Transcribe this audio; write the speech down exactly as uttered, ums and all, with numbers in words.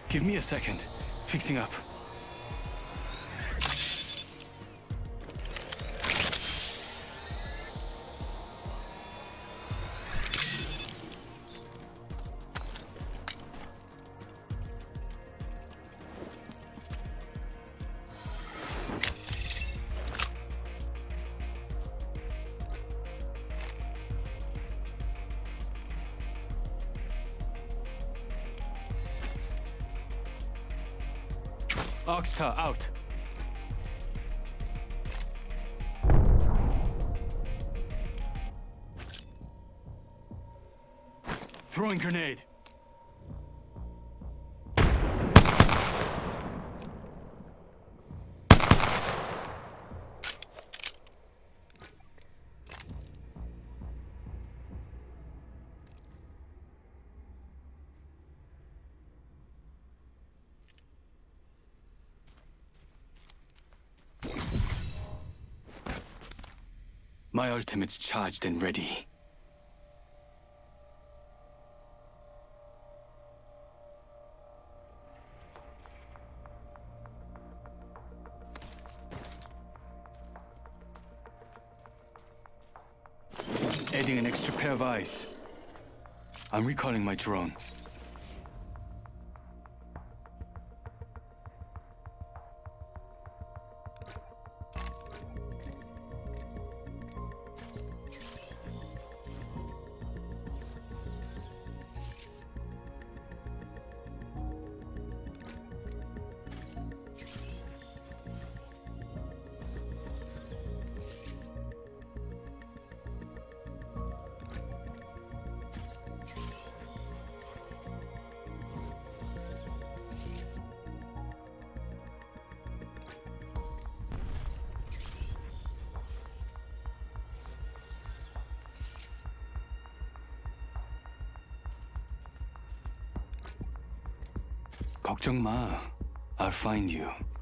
Give me a second. Fixing up. Oxtar out. Throwing grenade. My ultimate's charged and ready. Adding an extra pair of eyes. I'm recalling my drone. 걱정 마. I'll find you.